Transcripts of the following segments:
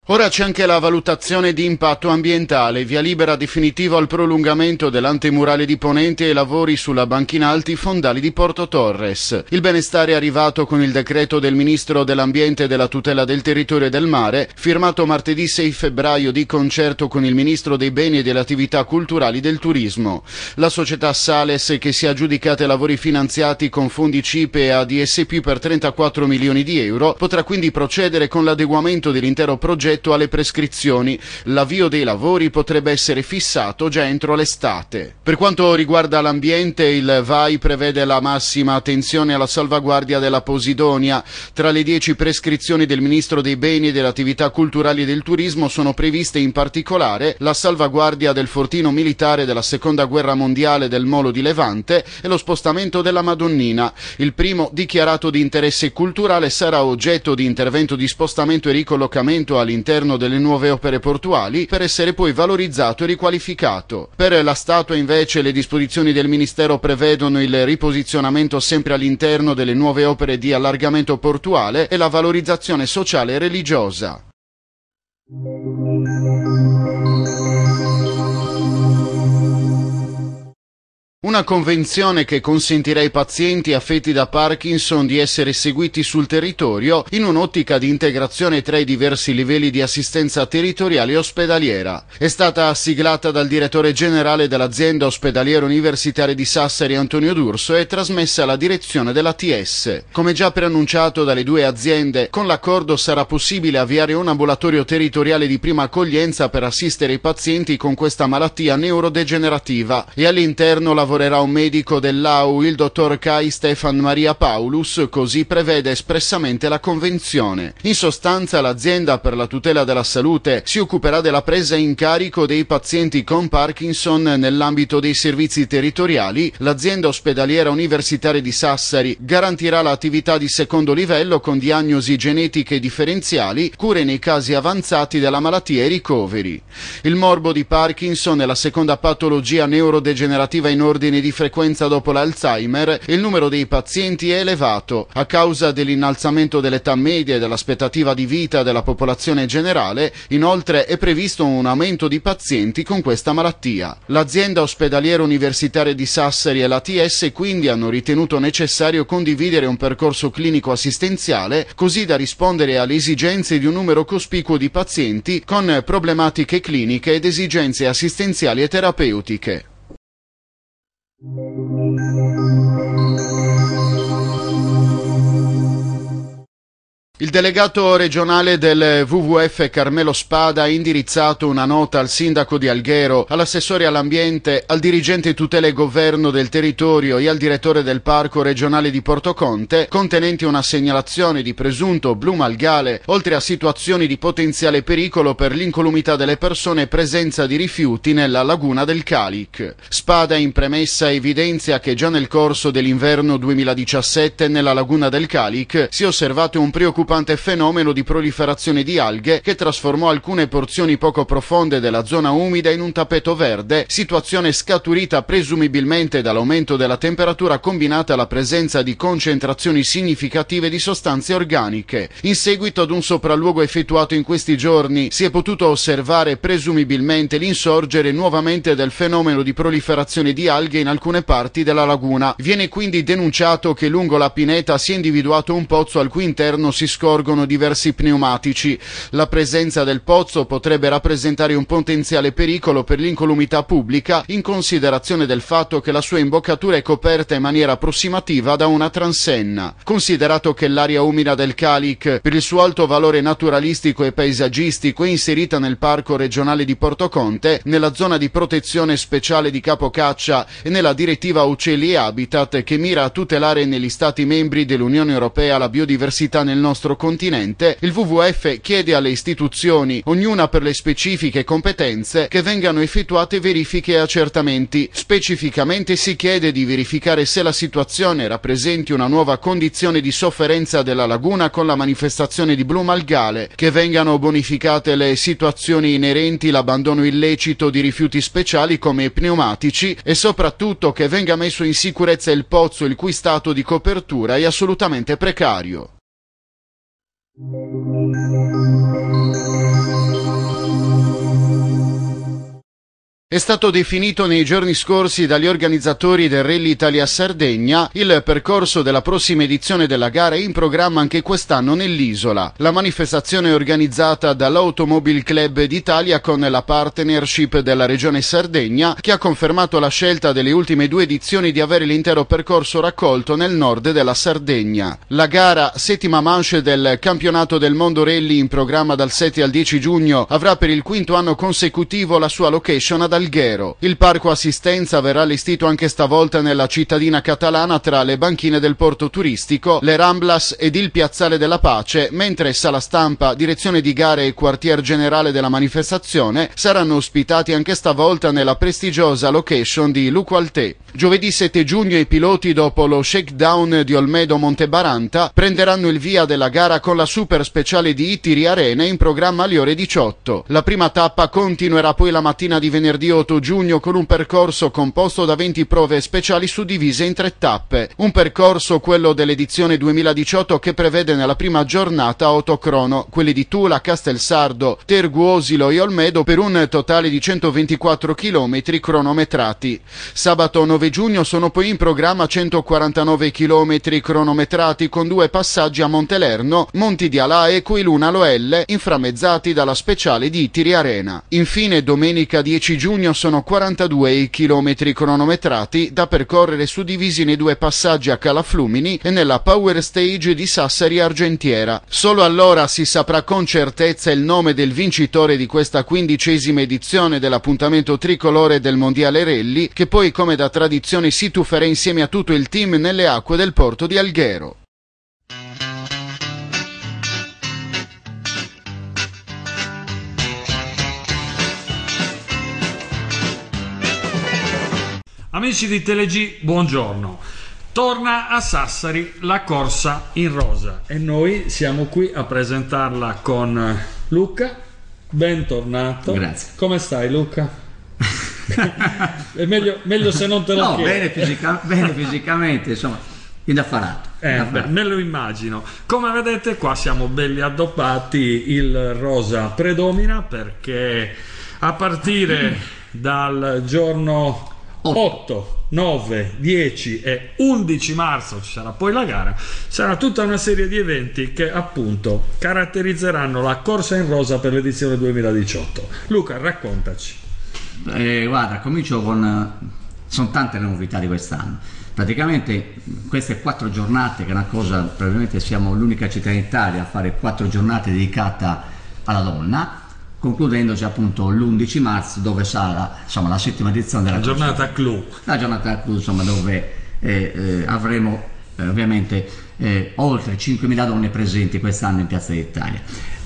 Ora c'è anche la valutazione di impatto ambientale, via libera definitivo al prolungamento dell'antemurale di Ponente e ai lavori sulla banchina alti fondali di Porto Torres. Il benestare è arrivato con il decreto del Ministro dell'Ambiente e della Tutela del Territorio e del Mare, firmato martedì 6 febbraio di concerto con il Ministro dei Beni e delle Attività Culturali del Turismo. La società Sales, che si è aggiudicata i lavori finanziati con fondi CIPE e ADSP per 34 milioni di euro, potrà quindi procedere con l'adeguamento dell'intero progetto alle prescrizioni. L'avvio dei lavori potrebbe essere fissato già entro l'estate. Per quanto riguarda l'ambiente, il VAI prevede la massima attenzione alla salvaguardia della Posidonia. Tra le 10 prescrizioni del Ministro dei Beni e delle Attività Culturali e del Turismo sono previste in particolare la salvaguardia del fortino militare della Seconda Guerra Mondiale del Molo di Levante e lo spostamento della Madonnina. Il primo, dichiarato di interesse culturale, sarà oggetto di intervento di spostamento e ricollocamento all'interno delle nuove opere portuali per essere poi valorizzato e riqualificato. Per la statua invece le disposizioni del Ministero prevedono il riposizionamento sempre all'interno delle nuove opere di allargamento portuale e la valorizzazione sociale e religiosa. Una convenzione che consentirà ai pazienti affetti da Parkinson di essere seguiti sul territorio in un'ottica di integrazione tra i diversi livelli di assistenza territoriale e ospedaliera. È stata siglata dal direttore generale dell'azienda ospedaliera universitaria di Sassari Antonio D'Urso e trasmessa alla direzione dell'ATS. Come già preannunciato dalle due aziende, con l'accordo sarà possibile avviare un ambulatorio territoriale di prima accoglienza per assistere i pazienti con questa malattia neurodegenerativa e all'interno lavorerà un medico dell'AU, il dottor Kai Stefan Maria Paulus, così prevede espressamente la convenzione. In sostanza, l'azienda per la tutela della salute si occuperà della presa in carico dei pazienti con Parkinson nell'ambito dei servizi territoriali. L'azienda ospedaliera universitaria di Sassari garantirà l'attività di secondo livello con diagnosi genetiche differenziali, cure nei casi avanzati della malattia e ricoveri. Il morbo di Parkinson è la seconda patologia neurodegenerativa in ordine di frequenza dopo l'Alzheimer e il numero dei pazienti è elevato a causa dell'innalzamento dell'età media e dell'aspettativa di vita della popolazione generale. Inoltre è previsto un aumento di pazienti con questa malattia. L'azienda ospedaliera universitaria di Sassari e l'ATS quindi hanno ritenuto necessario condividere un percorso clinico assistenziale così da rispondere alle esigenze di un numero cospicuo di pazienti con problematiche cliniche ed esigenze assistenziali e terapeutiche. Il delegato regionale del WWF Carmelo Spada ha indirizzato una nota al sindaco di Alghero, all'assessore all'ambiente, al dirigente tutela e governo del territorio e al direttore del parco regionale di Portoconte, contenenti una segnalazione di presunto blu algale, oltre a situazioni di potenziale pericolo per l'incolumità delle persone e presenza di rifiuti nella laguna del Calic. Spada in premessa evidenzia che già nel corso dell'inverno 2017 nella laguna del Calic si è osservato un preoccupante fenomeno di proliferazione di alghe che trasformò alcune porzioni poco profonde della zona umida in un tappeto verde, situazione scaturita presumibilmente dall'aumento della temperatura combinata alla presenza di concentrazioni significative di sostanze organiche. In seguito ad un sopralluogo effettuato in questi giorni si è potuto osservare presumibilmente l'insorgere nuovamente del fenomeno di proliferazione di alghe in alcune parti della laguna. Viene quindi denunciato che lungo la pineta si è individuato un pozzo al cui interno si scorgono diversi pneumatici. La presenza del pozzo potrebbe rappresentare un potenziale pericolo per l'incolumità pubblica in considerazione del fatto che la sua imboccatura è coperta in maniera approssimativa da una transenna. Considerato che l'area umida del Calic, per il suo alto valore naturalistico e paesaggistico, è inserita nel parco regionale di Portoconte, nella zona di protezione speciale di Capocaccia e nella direttiva Uccelli e Habitat che mira a tutelare negli Stati membri dell'Unione Europea la biodiversità nel nostro continente, il WWF chiede alle istituzioni, ognuna per le specifiche competenze, che vengano effettuate verifiche e accertamenti. Specificamente si chiede di verificare se la situazione rappresenti una nuova condizione di sofferenza della laguna con la manifestazione di blu algale, che vengano bonificate le situazioni inerenti all'abbandono illecito di rifiuti speciali come i pneumatici e soprattutto che venga messo in sicurezza il pozzo il cui stato di copertura è assolutamente precario. È stato definito nei giorni scorsi dagli organizzatori del Rally Italia Sardegna il percorso della prossima edizione della gara, in programma anche quest'anno nell'isola. La manifestazione è organizzata dall'Automobile Club d'Italia con la partnership della Regione Sardegna, che ha confermato la scelta delle ultime 2 edizioni di avere l'intero percorso raccolto nel nord della Sardegna. La gara, settima manche del campionato del mondo rally in programma dal 7 al 10 giugno, avrà per il 5º anno consecutivo la sua location ad Alghero. Il parco assistenza verrà allestito anche stavolta nella cittadina catalana tra le banchine del porto turistico, le Ramblas ed il Piazzale della Pace, mentre sala stampa, direzione di gare e quartier generale della manifestazione saranno ospitati anche stavolta nella prestigiosa location di Luqualté. Giovedì 7 giugno i piloti, dopo lo shakedown di Olmedo Montebaranta, prenderanno il via della gara con la super speciale di Itiri Arena in programma alle ore 18. La prima tappa continuerà poi la mattina di venerdì 8 giugno con un percorso composto da 20 prove speciali suddivise in 3 tappe. Un percorso, quello dell'edizione 2018, che prevede nella prima giornata autocrono, quelli di Tula, Castelsardo, Terguosilo e Olmedo, per un totale di 124 km cronometrati. Sabato 9 giugno sono poi in programma 149 km cronometrati con 2 passaggi a Montelerno, Monti di Alà e Coiluna Loelle, inframmezzati dalla speciale di Itiri Arena. Infine domenica 10 giugno sono 42 i chilometri cronometrati da percorrere, suddivisi nei 2 passaggi a Calaflumini e nella Power Stage di Sassari Argentiera. Solo allora si saprà con certezza il nome del vincitore di questa 15ª edizione dell'appuntamento tricolore del Mondiale Rally, che poi, come da tradizione, si tufferà insieme a tutto il team nelle acque del porto di Alghero. Amici di TeleG, buongiorno. Torna a Sassari la corsa in rosa e noi siamo qui a presentarla con Luca. Bentornato. Grazie. Come stai, Luca? È meglio se non te lo chiedo. Bene fisicamente, insomma, indaffarato. Me lo immagino. Come vedete qua siamo belli addobbati, il rosa predomina perché a partire dal giorno 8, 9, 10 e 11 marzo ci sarà poi la gara. Sarà tutta una serie di eventi che appunto caratterizzeranno la corsa in rosa per l'edizione 2018. Luca, raccontaci. Guarda, comincio con... sono tante le novità di quest'anno. Praticamente queste 4 giornate, che è una cosa, probabilmente siamo l'unica città in Italia a fare 4 giornate dedicate alla donna, concludendosi appunto l'11 marzo, dove sarà, insomma, la settima edizione della giornata clou. La giornata clou, insomma, dove avremo ovviamente oltre 5.000 donne presenti quest'anno in Piazza d'Italia.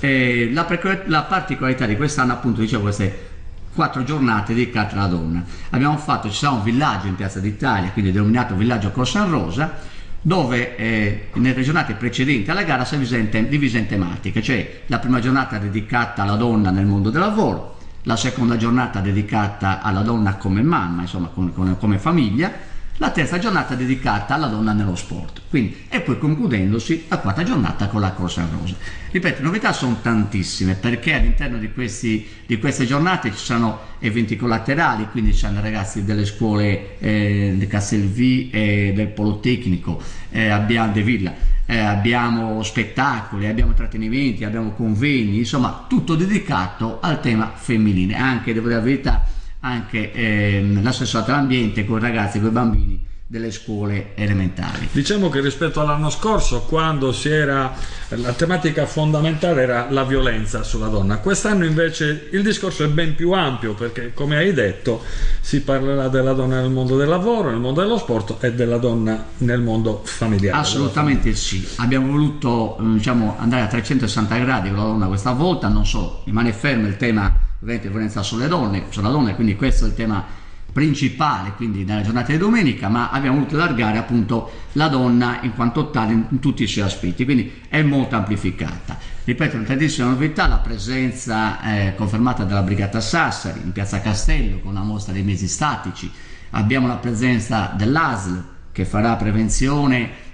La particolarità di quest'anno, appunto, dicevo, queste 4 giornate dedicate alla donna. Ci sarà un villaggio in Piazza d'Italia, quindi denominato Villaggio Corsa in Rosa, dove nelle giornate precedenti alla gara si è divisa in tematiche, cioè la prima giornata dedicata alla donna nel mondo del lavoro, la seconda giornata dedicata alla donna come mamma, insomma come famiglia, la terza giornata dedicata alla donna nello sport, quindi, e poi concludendosi la quarta giornata con la corsa in rosa. Ripeto, le novità sono tantissime, perché all'interno di queste giornate ci sono eventi collaterali, quindi ci sono ragazzi delle scuole di Castelvì e del Politecnico, abbiamo De Villa, abbiamo spettacoli, abbiamo intrattenimenti, abbiamo convegni, insomma tutto dedicato al tema femminile, anche, devo dire la verità, anche l'assessorato all'ambiente con i ragazzi, con i bambini delle scuole elementari. Diciamo che rispetto all'anno scorso, quando la tematica fondamentale era la violenza sulla donna, quest'anno invece il discorso è ben più ampio, perché, come hai detto, si parlerà della donna nel mondo del lavoro, nel mondo dello sport e della donna nel mondo familiare. Assolutamente sì, abbiamo voluto andare a 360 gradi con la donna questa volta, non solo rimane fermo il tema ovviamente violenza sulla donna, quindi questo è il tema principale, quindi nella giornata di domenica, ma abbiamo voluto allargare appunto la donna in quanto tale in tutti i suoi aspetti, quindi è molto amplificata. Ripeto, una tantissima novità, la presenza confermata della Brigata Sassari in Piazza Castello con una mostra dei mezzi statici, abbiamo la presenza dell'ASL che farà prevenzione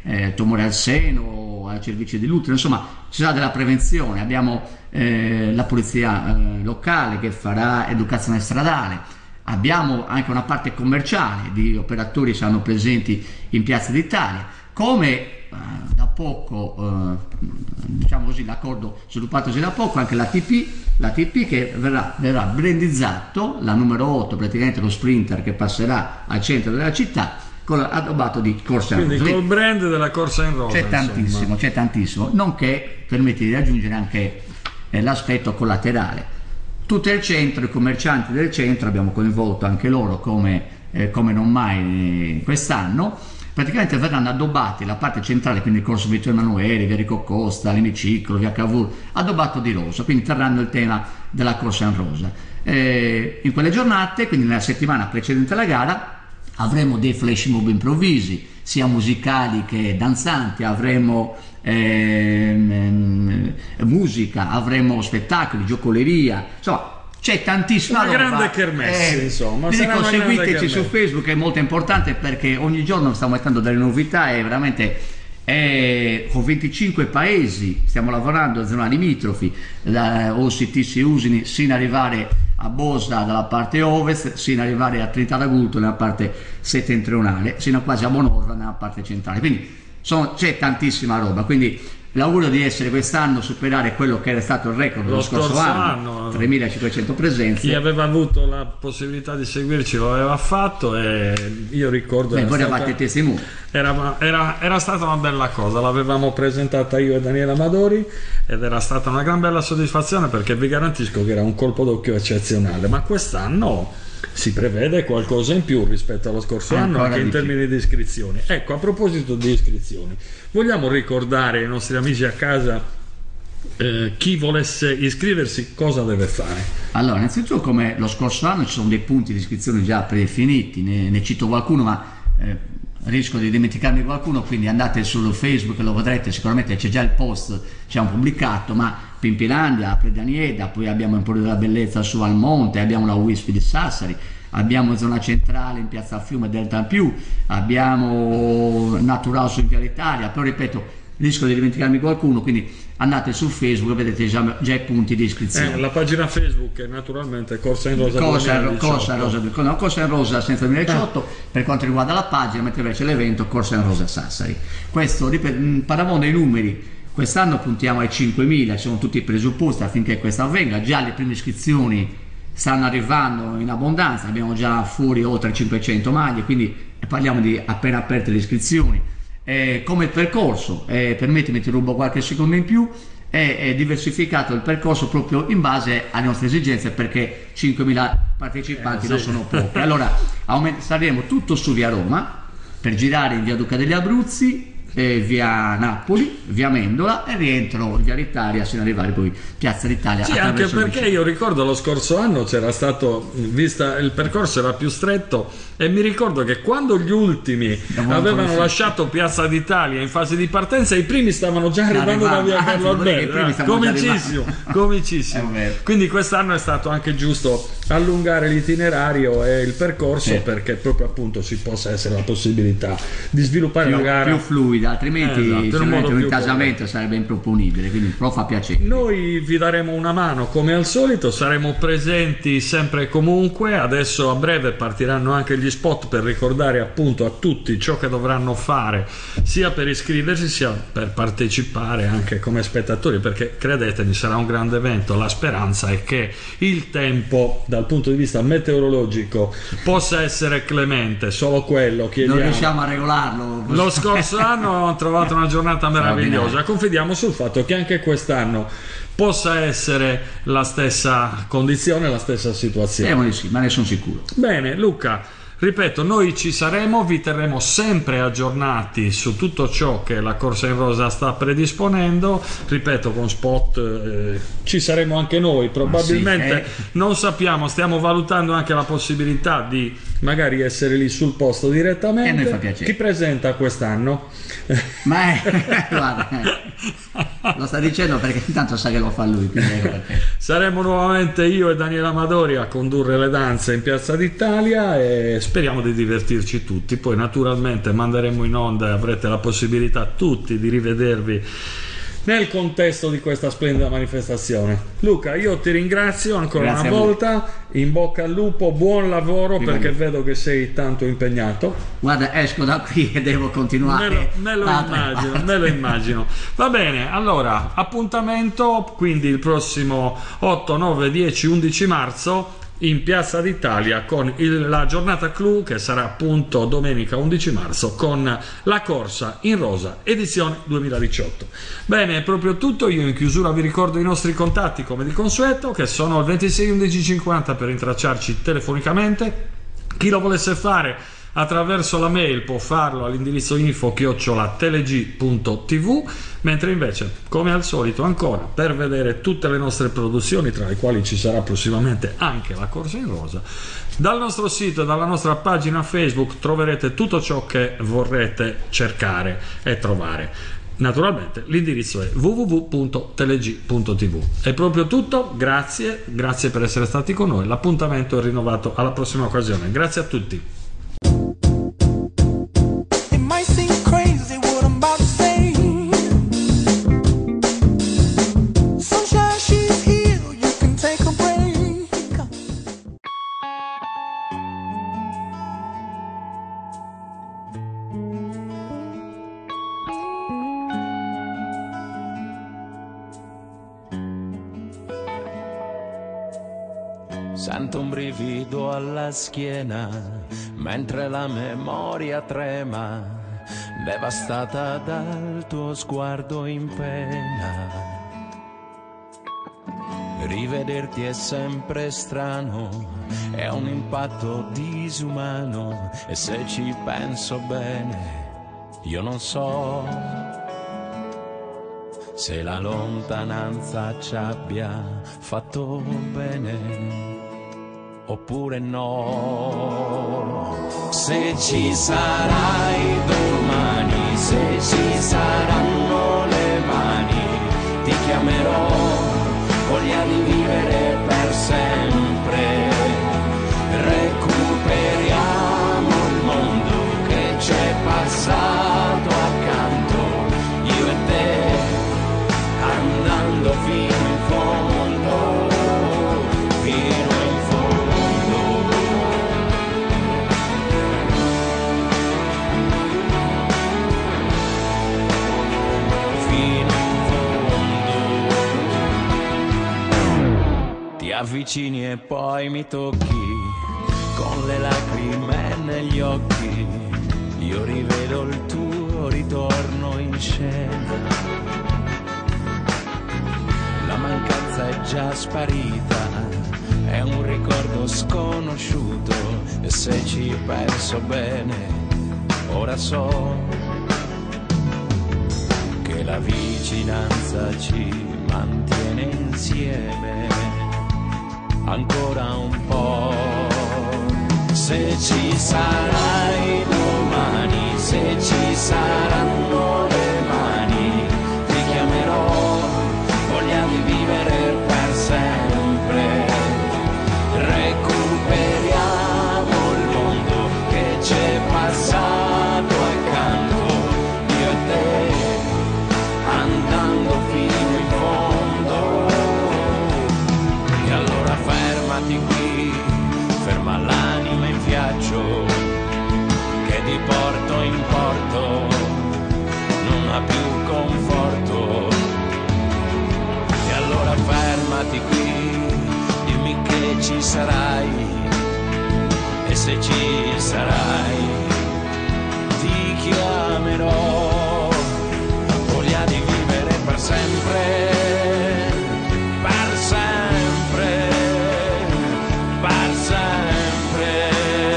tumore al seno, al cervice dell'utero, insomma ci sarà della prevenzione. Abbiamo la polizia locale che farà educazione stradale, abbiamo anche una parte commerciale di operatori che saranno presenti in Piazza d'Italia, come da poco, diciamo così, l'accordo sviluppatosi da poco, anche l'ATP che verrà brandizzato, la numero 8, praticamente lo sprinter che passerà al centro della città, con l'addobbato di Corsa in Rosa. Quindi col brand della Corsa in Rosa. C'è tantissimo, nonché permette di aggiungere anche l'aspetto collaterale. Tutto il centro, i commercianti del centro, abbiamo coinvolto anche loro come non mai quest'anno. Praticamente verranno addobbati la parte centrale, quindi il corso Vittorio Emanuele, via Enrico Costa, l'emiciclo, via Cavour, addobbato di rosa, quindi terranno il tema della Corsa in Rosa. In quelle giornate, quindi nella settimana precedente alla gara, avremo dei flash mob improvvisi, sia musicali che danzanti, avremo musica, avremo spettacoli, giocoleria, insomma c'è tantissima roba. Una grande kermesse, insomma. Vi dico, seguiteci su Facebook, è molto importante perché ogni giorno stiamo mettendo delle novità e veramente con 25 paesi stiamo lavorando, zona limitrofi, da Ossiti Usini, sino ad arrivare a Bosda dalla parte ovest, sino ad arrivare a Trinità d'Agulto nella parte settentrionale, sino a quasi a Bonorva nella parte centrale. Quindi c'è tantissima roba, quindi l'augurio di essere quest'anno superare quello che era stato il record dello scorso anno, 3.500 presenze. Chi aveva avuto la possibilità di seguirci lo aveva fatto e io ricordo voi eravate testimoni. Era stata una bella cosa, l'avevamo presentata io e Daniela Amadori ed era stata una gran bella soddisfazione, perché vi garantisco che era un colpo d'occhio eccezionale, ma quest'anno si prevede qualcosa in più rispetto allo scorso anno, anche in termini di iscrizioni. Ecco, a proposito di iscrizioni, vogliamo ricordare ai nostri amici a casa, chi volesse iscriversi cosa deve fare? Allora, innanzitutto, come lo scorso anno ci sono dei punti di iscrizione già predefiniti, ne cito qualcuno, ma rischio di dimenticarmi qualcuno, quindi andate sul Facebook e lo vedrete, sicuramente c'è già il post, c'è un pubblicato, ma Pimpilandia, Apre Danieda, poi abbiamo Emporio della Bellezza su Almonte, abbiamo la WISP di Sassari, abbiamo zona centrale in Piazza Fiume Delta Più, abbiamo Naturale in Via Italia, però ripeto, rischio di dimenticarmi qualcuno, quindi andate su Facebook e vedete già i punti di iscrizione. La pagina Facebook è naturalmente Corsa in Rosa Corsa in Rosa senza 2018 per quanto riguarda la pagina, mentre invece l'evento Corsa in Rosa Sassari. Questo, parlavamo dei numeri. Quest'anno puntiamo ai 5.000, ci sono tutti i presupposti affinché questo avvenga, già le prime iscrizioni stanno arrivando in abbondanza, abbiamo già fuori oltre 500 maglie, quindi parliamo di appena aperte le iscrizioni. Come il percorso, permettimi, ti rubo qualche secondo in più, è diversificato il percorso proprio in base alle nostre esigenze, perché 5.000 partecipanti non sono pochi. Allora staremo tutto su via Roma per girare in via Duca degli Abruzzi, via Napoli, via Mendola e rientro via l'Italia sino ad arrivare poi Piazza d'Italia. Sì, anche perché io ricordo lo scorso anno c'era stato, vista il percorso era più stretto, e mi ricordo che quando gli ultimi avevano lasciato Piazza d'Italia in fase di partenza, i primi stavano già arrivando da via Carlo Alberto, comicissimo. Quindi quest'anno è stato anche giusto allungare l'itinerario e il percorso, perché proprio appunto ci possa essere la possibilità di sviluppare la gara più fluida, altrimenti un intasamento sarebbe improponibile, quindi però fa piacere. Noi vi daremo una mano come al solito, saremo presenti sempre e comunque. Adesso a breve partiranno anche gli spot per ricordare appunto a tutti ciò che dovranno fare, sia per iscriversi sia per partecipare anche come spettatori, perché credetemi sarà un grande evento. La speranza è che il tempo dal punto di vista meteorologico possa essere clemente, solo quello chiediamo. Non riusciamo a regolarlo. Lo scorso anno ho trovato una giornata meravigliosa, confidiamo sul fatto che anche quest'anno possa essere la stessa condizione, la stessa situazione. Sì, ma ne sono sicuro. Bene Luca, ripeto, noi ci saremo, vi terremo sempre aggiornati su tutto ciò che la Corsa in Rosa sta predisponendo, ripeto, con spot, ci saremo anche noi probabilmente, non sappiamo, stiamo valutando anche la possibilità di magari essere lì sul posto direttamente. E noi fa piacere. Chi presenta quest'anno? Ma guarda, lo sta dicendo perché intanto sa che lo fa lui, quindi ecco perché. Saremo nuovamente io e Daniele Amadori a condurre le danze in Piazza d'Italia e speriamo di divertirci tutti. Poi naturalmente manderemo in onda e avrete la possibilità tutti di rivedervi nel contesto di questa splendida manifestazione. Luca, io ti ringrazio ancora Grazie una volta, in bocca al lupo, buon lavoro, perché vedo che sei tanto impegnato. Guarda, esco da qui e devo continuare. Me lo immagino. Va bene, allora, appuntamento quindi il prossimo 8, 9, 10, 11 marzo in Piazza d'Italia con la giornata clou, che sarà appunto domenica 11 marzo con la corsa in rosa edizione 2018. Bene, è proprio tutto. Io in chiusura vi ricordo i nostri contatti come di consueto, che sono il 26 11 50 per intracciarci telefonicamente. Chi lo volesse fare attraverso la mail può farlo all'indirizzo info@teleg.tv, mentre invece, come al solito, ancora per vedere tutte le nostre produzioni, tra le quali ci sarà prossimamente anche la corsa in rosa, dal nostro sito e dalla nostra pagina Facebook troverete tutto ciò che vorrete cercare e trovare. Naturalmente l'indirizzo è www.teleg.tv. È proprio tutto, grazie per essere stati con noi. L'appuntamento è rinnovato alla prossima occasione. Grazie a tutti. Sento un brivido alla schiena mentre la memoria trema, devastata dal tuo sguardo in pena. Rivederti è sempre strano, è un impatto disumano, e se ci penso bene io non so se la lontananza ci abbia fatto bene oppure no. Se ci sarai domani, se ci saranno le mani, ti chiamerò, voglia di vivere per sempre. Recuperiamo il mondo che c'è passato accanto, io e te, andando fino in fondo, fino in fondo. Fino in fondo. Ti avvicini e poi mi tocchi, con le lacrime negli occhi, io rivedo il tuo ritorno in scena. La mancanza è già sparita, è un ricordo sconosciuto, e se ci penso bene, ora so che la vicinanza ci mantiene insieme ancora un po'. Se ci sarai domani, se ci saranno le mani, ti chiamerò, voglia di vivere per sempre. Recuperiamo il mondo che c'è passato accanto, io e te, andando fino in fondo. E allora fermati qui, ferma l'anima in viaggio, che di porto in porto non ha più conforto. E allora fermati qui, dimmi che ci sarai, e se ci sarai ti chiamerò, voglia di vivere per sempre, per sempre, per sempre.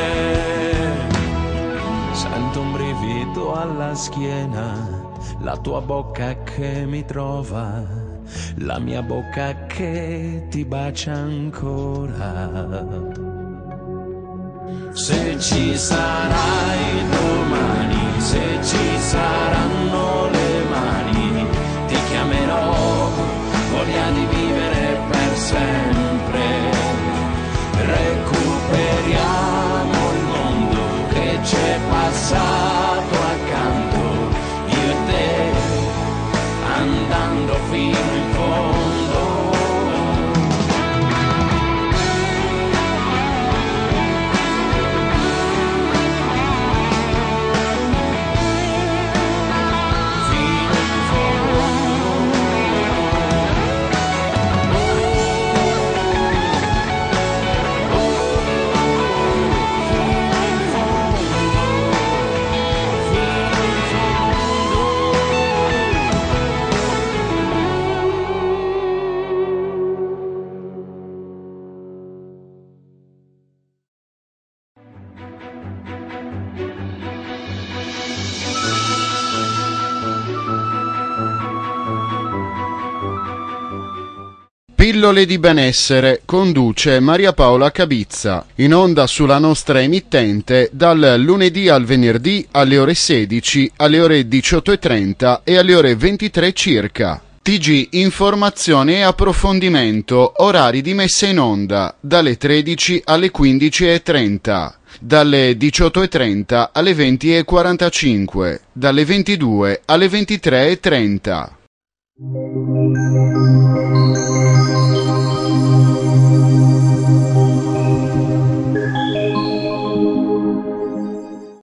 Sento un brivido alla schiena, la tua bocca che mi trova, la mia bocca che ti bacia ancora. Se ci sarai domani, se ci saranno le mani, ti chiamerò, voglia di vivere per sempre. Recuperiamo il mondo che c'è passato accanto, io e te, andando fino in fondo. Pillole di benessere conduce Maria Paola Cabizza, in onda sulla nostra emittente dal lunedì al venerdì alle ore 16, alle ore 18:30 e alle ore 23 circa. TG Informazione e Approfondimento, orari di messa in onda dalle 13 alle 15:30, dalle 18:30 alle 20:45, dalle 22 alle 23:30.